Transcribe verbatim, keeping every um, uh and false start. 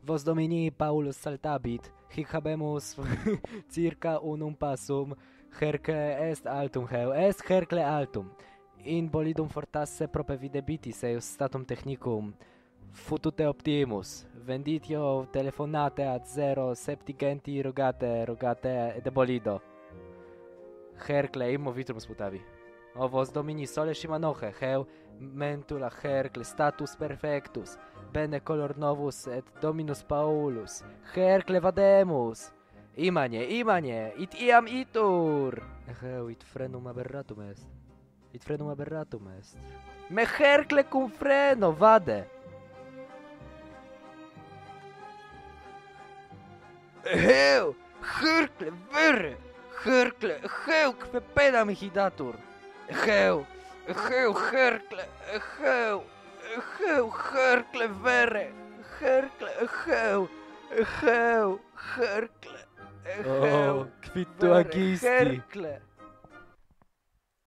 vos domini Paulus saltabit, hic habemus circa unum passum, hercle est altum heu, est hercle altum. In bolidum fortasse prope videbitis eius statum technicum, futute optimus, venditio telefonate ad zero septigenti rogate, rogate de bolido. Hercle immo vitrum sputavi. O vos domini sole shimanoche, heu mentula Hercle status perfectus, bene color novus et dominus Paulus, Hercle vademus. Imanie, imanie, it iam itur. Heu, it frenum aberratum est. It frenum aberratum est. Me Hercle cum freno, vade. Heu, Hercle, vere, Hercle, heu, que pena mihi datur. Heu, heu, Hercle, heu, heu, Hercle, vere, Hercle, heu, heu, Hercle, heu, Oh, quid tu vere, agisti? Hercle.